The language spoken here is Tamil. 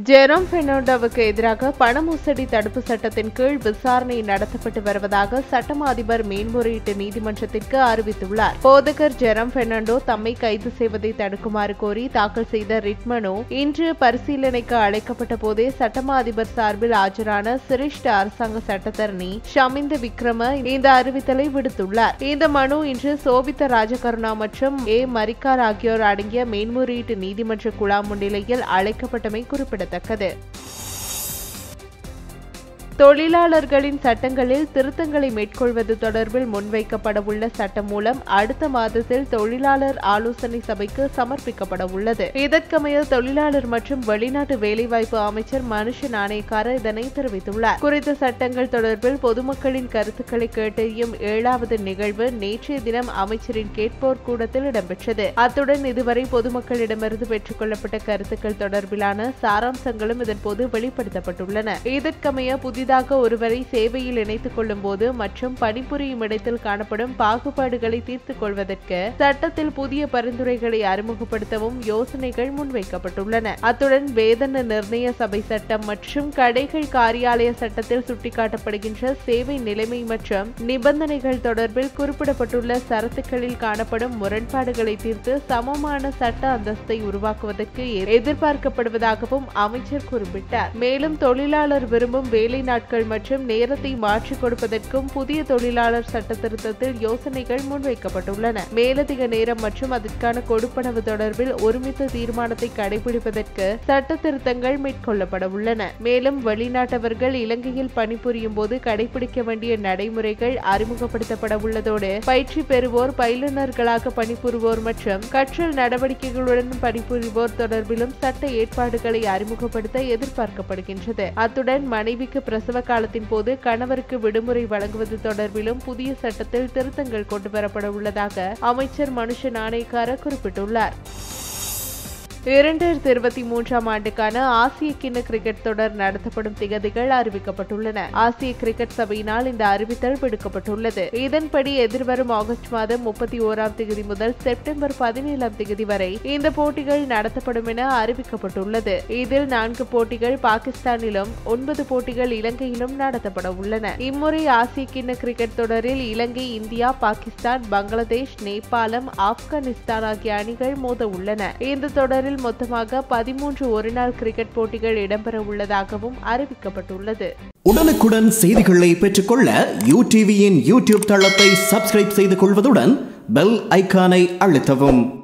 ஜெரோம் பெர்னாண்டோவுக்கு எதிராக பண மோசடி தடுப்பு சட்டத்தின் கீழ் விசாரணை நடத்தப்பட்டு வருவதாக சட்டமா அதிபர் மேன்முறையீட்டு நீதிமன்றத்திற்கு அறிவித்துள்ளார். போதகர் ஜெரோம் பெர்னாண்டோ தம்மை கைது செய்வதை தடுக்குமாறு கோரி தாக்கல் செய்த ரிட் மனு இன்று பரிசீலனைக்கு அழைக்கப்பட்ட போதே சட்டமா அதிபர் சார்பில் ஆஜரான சிரேஷ்ட அரசாங்க சட்டத்தரணி ஷமிந்த விக்ரம இந்த அறிவித்தலை விடுத்துள்ளார். இந்த மனு இன்று சோபித்த ராஜகருணா மற்றும் மரிக்கார் ஆகியோர் அடங்கிய மேன்முறையீட்டு நீதிமன்ற குழாம் முன்னிலையில் அழைக்கப்பட்டமை குறிப்பிடத்தக்கது. தொழிலாளர்களின் சட்டங்களில் திருத்தங்களை மேற்கொள்வது தொடர்பில் முன்வைக்கப்படவுள்ள சட்டம் மூலம் அடுத்த மாதத்தில் தொழிலாளர் ஆலோசனை சபைக்கு சமர்ப்பிக்கப்பட உள்ளது. இதற்கமைய தொழிலாளர் மற்றும் வெளிநாட்டு வேலைவாய்ப்பு அமைச்சர் மனுஷ நாணயக்கார இதனை தெரிவித்துள்ளார். குறித்த சட்டங்கள் தொடர்பில் பொதுமக்களின் கருத்துக்களை கேட்டறியும் 7வது நிகழ்வு நேற்றைய தினம் அமைச்சரின் கேட்போர் கூடத்தில் இடம்பெற்றது. அத்துடன் இதுவரை பொதுமக்களிடமிருந்து பெற்றுக் கொள்ளப்பட்ட கருத்துக்கள் தொடர்பிலான சாராம்சங்களும் இதன்போது வெளிப்படுத்தப்பட்டுள்ளன. இதற்கமைய புதிதாக ஒருவரை சேவையில் இணைத்துக் கொள்ளும் போது மற்றும் பணிபுரியும் இடத்தில் காணப்படும் பாகுபாடுகளை தீர்த்துக் கொள்வதற்கு சட்டத்தில் புதிய பரிந்துரைகளை அறிமுகப்படுத்தவும் யோசனைகள் முன்வைக்கப்பட்டுள்ளன. அத்துடன் வேதன நிர்ணய சபை சட்டம் மற்றும் கடைகள் காரியாலய சட்டத்தில் சுட்டிக்காட்டப்படுகின்ற சேவை நிலைமை மற்றும் நிபந்தனைகள் தொடர்பில் குறிப்பிடப்பட்டுள்ள சரத்துக்களில் காணப்படும் முரண்பாடுகளை தீர்த்து சமமான சட்ட அந்தஸ்தை உருவாக்குவதற்கு எதிர்பார்க்கப்படுவதாகவும் அமைச்சர் குறிப்பிட்டார். மேலும் தொழிலாளர் விரும்பும் வேலை நாட்கள் மற்றும் நேரத்தை மாற்றிக் கொடுப்பதற்கும் புதிய தொழிலாளர் சட்ட திருத்தத்தில் யோசனைகள் முன்வைக்கப்பட்டுள்ளன. மேலதிக நேரம் மற்றும் அதற்கான கொடுப்பனவு தொடர்பில் ஒருமித்த தீர்மானத்தை கடைபிடிப்பதற்கு சட்ட திருத்தங்கள் மேற்கொள்ளப்பட உள்ளன. மேலும் வெளிநாட்டவர்கள் இலங்கையில் பணிபுரியும் போது கடைபிடிக்க வேண்டிய நடைமுறைகள் அறிமுகப்படுத்தப்பட உள்ளதோடு பயிற்சி பெறுவோர், பயிலுநர்களாக பணிபுரிவோர் மற்றும் கற்றல் நடவடிக்கைகளுடன் பணிபுரிவோர் தொடர்பிலும் சட்ட ஏற்பாடுகளை அறிமுகப்படுத்த எதிர்பார்க்கப்படுகின்றது. அத்துடன் மனைவிக்கு பிரசவ காலத்தின் போது கணவருக்கு விடுமுறை வழங்குவது தொடர்பிலும் புதிய சட்டத்தில் திருத்தங்கள் கொண்டுவரப்பட உள்ளதாக அமைச்சர் மனுஷ நாணயக்கார குறிப்பிட்டுள்ளார். 2023 ஆண்டுக்கான ஆசிய கிண்ண கிரிக்கெட் தொடர் நடத்தப்படும் திகதிகள் அறிவிக்கப்பட்டுள்ளன. ஆசிய கிரிக்கெட் சபையினால் இந்த அறிவித்தல் விடுக்கப்பட்டுள்ளது. இதன்படி எதிர்வரும் ஆகஸ்ட் மாதம் 31ஆம் தேதி முதல் செப்டம்பர் 17ஆம் தேதி வரை இந்த போட்டிகள் நடத்தப்படும் என அறிவிக்கப்பட்டுள்ளது. இதில் 4 போட்டிகள் பாகிஸ்தானிலும் 9 போட்டிகள் இலங்கையிலும் நடத்தப்பட உள்ளன. இம்முறை ஆசிய கிண்ண கிரிக்கெட் தொடரில் இலங்கை, இந்தியா, பாகிஸ்தான், பங்களாதேஷ், நேபாளம், ஆப்கானிஸ்தான் ஆகிய அணிகள் மோத உள்ளன. இந்த தொடரில் மொத்தமாக 13 ஒருநாள் கிரிக்கெட் போட்டிகள் இடம்பெற உள்ளதாகவும் அறிவிக்கப்பட்டுள்ளது. உடனுக்குடன் செய்திகளை பெற்றுக்கொள்ள யூடிவியின் யூடியூப் தளத்தை சப்ஸ்கிரைப் செய்து கொள்வதுடன் பெல் ஐகானை அழுத்தவும்.